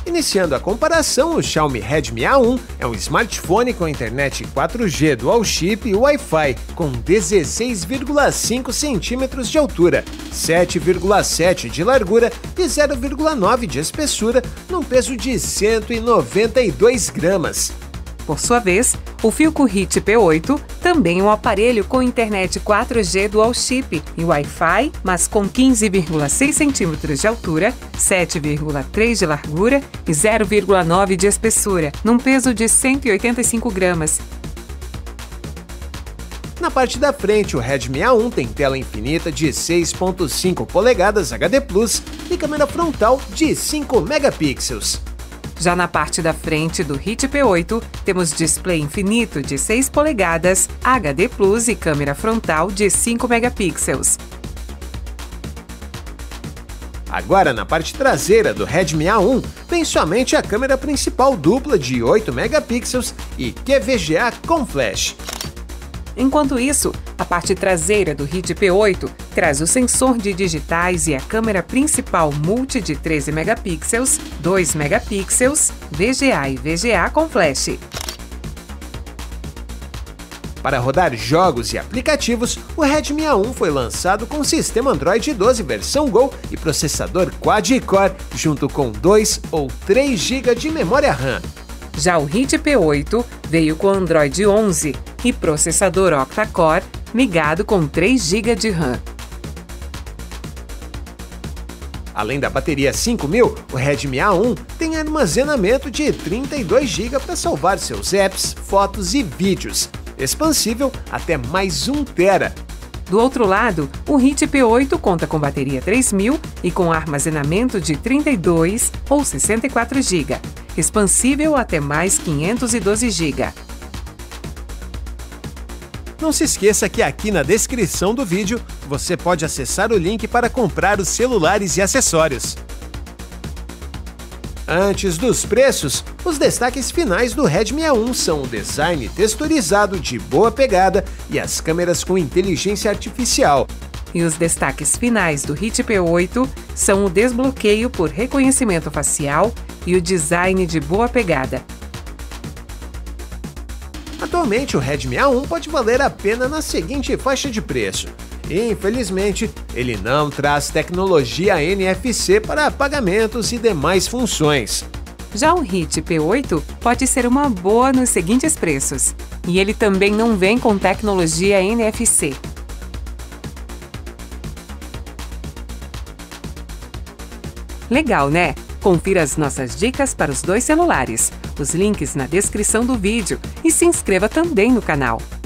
Iniciando a comparação, o Xiaomi Redmi A1 é um smartphone com internet 4G dual chip e Wi-Fi, com 16,5 centímetros de altura, 7,7 de largura e 0,9 de espessura, num peso de 192 gramas. Por sua vez, o Philco Hit P8 também é um aparelho com internet 4G dual chip e Wi-Fi, mas com 15,6 centímetros de altura, 7,3 de largura e 0,9 de espessura, num peso de 185 gramas. Na parte da frente, o Redmi A1 tem tela infinita de 6,5 polegadas HD Plus e câmera frontal de 5 megapixels. Já na parte da frente do Hit P8, temos display infinito de 6 polegadas, HD Plus e câmera frontal de 5 megapixels. Agora, na parte traseira do Redmi A1, tem somente a câmera principal dupla de 8 megapixels e QVGA com flash. Enquanto isso, a parte traseira do Hit P8 traz o sensor de digitais e a câmera principal multi de 13 megapixels, 2 megapixels, VGA e VGA com flash. Para rodar jogos e aplicativos, o Redmi A1 foi lançado com sistema Android 12 versão Go e processador quad-core, junto com 2 ou 3 GB de memória RAM. Já o Hit P8 veio com Android 11 e processador octa-core ligado com 3 GB de RAM. Além da bateria 5000, o Redmi A1 tem armazenamento de 32 GB para salvar seus apps, fotos e vídeos, expansível até mais 1 TB. Do outro lado, o Hit P8 conta com bateria 3000 e com armazenamento de 32 ou 64 GB, expansível até mais 512 GB. Não se esqueça que aqui na descrição do vídeo você pode acessar o link para comprar os celulares e acessórios. Antes dos preços, os destaques finais do Redmi A1 são o design texturizado de boa pegada e as câmeras com inteligência artificial. E os destaques finais do Hit P8 são o desbloqueio por reconhecimento facial e o design de boa pegada. Atualmente, o Redmi A1 pode valer a pena na seguinte faixa de preço. Infelizmente, ele não traz tecnologia NFC para pagamentos e demais funções. Já o Hit P8 pode ser uma boa nos seguintes preços. E ele também não vem com tecnologia NFC. Legal, né? Confira as nossas dicas para os dois celulares, os links na descrição do vídeo e se inscreva também no canal.